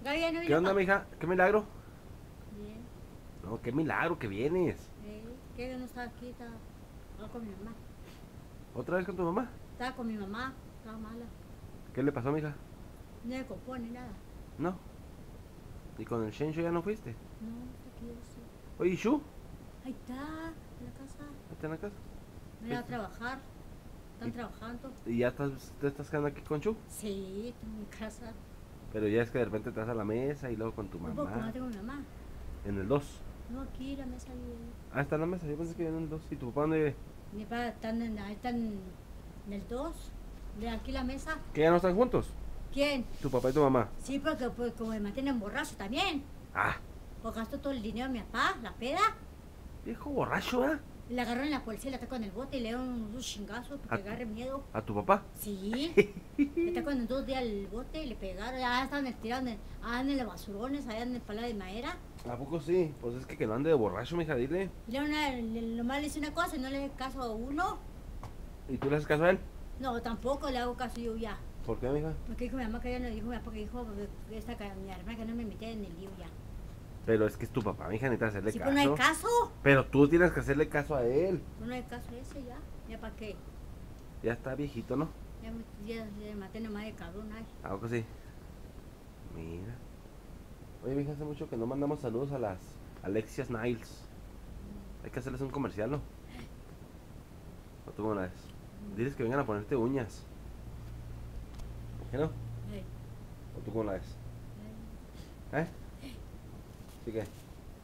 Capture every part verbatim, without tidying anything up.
Gaby ya no ¿Qué vino onda, pa. mija? ¿Qué milagro? Bien. No, qué milagro que vienes. Eh, ¿Qué? No estaba aquí, estaba, estaba con mi mamá. ¿Otra vez con tu mamá? Estaba con mi mamá, estaba mala. ¿Qué le pasó, mija? No me compone nada. No. ¿Y con el Shensho ya no fuiste? No, está aquí, sí. Oye, ¿y Shu? Ahí está, en la casa. ¿Está en la casa? Voy a trabajar. Están trabajando. ¿Y ya estás, te estás quedando aquí con Shu? Sí, estoy en mi casa. Pero ya es que de repente te vas a la mesa y luego con tu Un poco mamá. más tengo mi mamá. En el dos. No, aquí la mesa vive. Ah, está en la mesa. Yo pensé que en el dos. ¿Y tu papá dónde vive? Mi papá están en, ahí están en el dos. De aquí la mesa. ¿Que ya no están juntos? ¿Quién? Tu papá y tu mamá. Sí, porque pues, como me mantienen borracho también. Ah, Pues gasto todo el dinero de mi papá, la peda. viejo borracho, ¿eh? Le agarró en la policía, le atacó en el bote y le dieron unos chingazos porque ¿A- agarre miedo. ¿A tu papá? Sí. Le atacó en dos días el bote y le pegaron. Ya estaban tirados en, ah, en los basurones, allá en el pala de madera. ¿A poco sí? Pues es que que no ande de borracho, mija, dile. Y le, una, le, nomás le hice una cosa y no le hago caso a uno. ¿Y tú le haces caso a él? No, tampoco le hago caso yo ya. ¿Por qué, mija? Porque dijo mi mamá que ya no dijo mi papá que dijo que esta ca- mi hermana que no me metía en el lío ya. Pero es que es tu papá, mija, necesitas hacerle Sí, caso. pues no hay caso. Pero tú tienes que hacerle caso a él. Pues no hay caso ese ya. ¿Ya para qué? Ya está viejito, ¿no? Ya me, ya, ya maté nomás de cabrón ay. ¿A poco sí? Mira. Oye, mija, hace mucho que no mandamos saludos a las Alexias Niles. Hay que hacerles un comercial, ¿no? ¿O tú cómo la ves? Diles que vengan a ponerte uñas. ¿Qué no? Ey, ¿O tú cómo la ves? ey, ¿Eh? ¿Sí qué?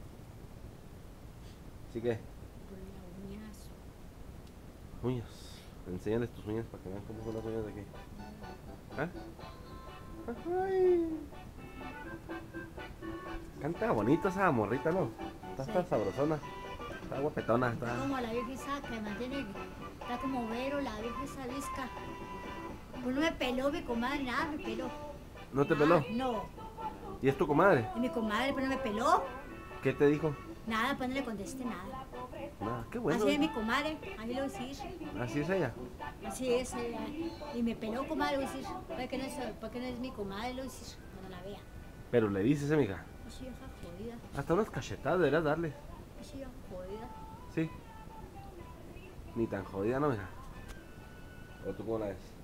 ¿Sí qué? ponle uñas. Uñas. Enséñales tus uñas para que vean cómo son las uñas de aquí. ¿Eh? Ay. Canta bonito esa morrita, ¿no? Está, Sí. está sabrosona. Está guapetona. Está Está... como la vieja esa que mantiene, está como vero la vieja esa visca. Pues no me peló mi comadre, nada me peló. ¿No te Nada, peló? No. ¿Y es tu comadre? Y mi comadre, pues no me peló. ¿Qué te dijo? Nada, pues no le contesté nada. Nada, qué bueno. Así es mi comadre, así lo voy a decir. Así es ella. Así es, ella. Y me peló comadre, voy a decir. ¿Para qué no es, para qué no es mi comadre? Lo voy a decir cuando la vea. Pero le dices, eh, mija. Así vieja jodida, Hasta unas cachetadas deberías darle. así vieja jodida. Sí. Ni tan jodida, ¿no, mija? ¿O tú cómo la ves?